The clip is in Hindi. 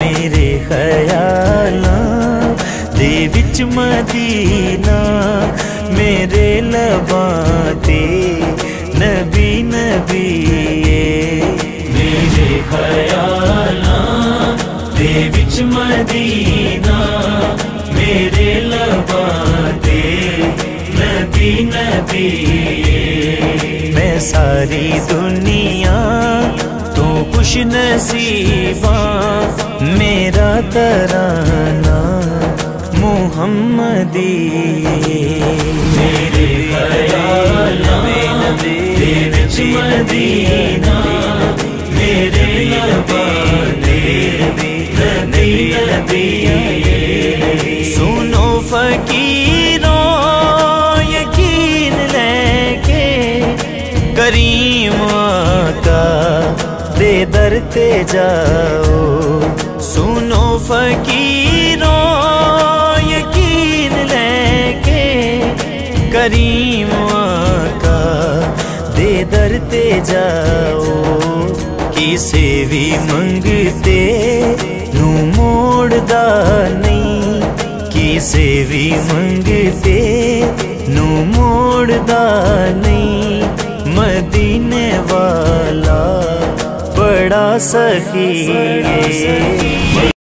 मेरे ख्यालां दे विच मदीना, मेरे लबां ते नबी नबी। मेरे ख्यालां दे विच मदीना, मेरे लबां ते नबी नबी। मैं सारी दुनिया तो खुश नसीबा, मेरा तराना मुहम्मदी। मेरे ख्यालां दे विच मदीना, मेरे लबां ते नबी नबी। सुनो फकीरों यकीन लेके, करीम आका दे दर ते जाओ। सुनो फकीरों यकीन लेके, करीम आका दे दर ते जाओ। किसे भी मंगते नू मोड़दा नहीं, किसे भी मंगते नू मोड़दा नहीं। मदीने वाला बड़ा सखी है।